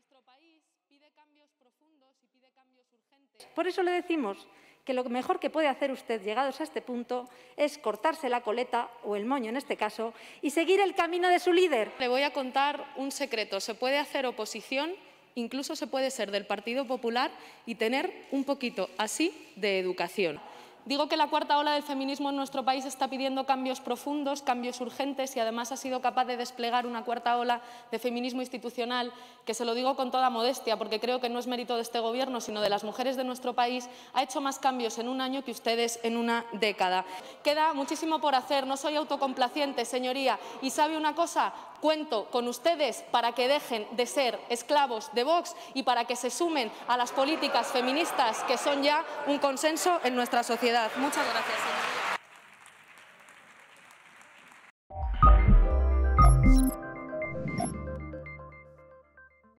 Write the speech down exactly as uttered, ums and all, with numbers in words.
nuestro país pide cambios profundos y pide cambios urgentes. Por eso le decimos que lo mejor que puede hacer usted, llegados a este punto, es cortarse la coleta, o el moño en este caso, y seguir el camino de su líder. Le voy a contar un secreto. Se puede hacer oposición, incluso se puede ser del Partido Popular y tener un poquito así de educación. Digo que la cuarta ola del feminismo en nuestro país está pidiendo cambios profundos, cambios urgentes y además ha sido capaz de desplegar una cuarta ola de feminismo institucional que, se lo digo con toda modestia porque creo que no es mérito de este Gobierno sino de las mujeres de nuestro país, ha hecho más cambios en un año que ustedes en una década. Queda muchísimo por hacer, no soy autocomplaciente, señoría, y ¿sabe una cosa? Cuento con ustedes para que dejen de ser esclavos de Vox y para que se sumen a las políticas feministas que son ya un consenso en nuestra sociedad. Muchas gracias, señor.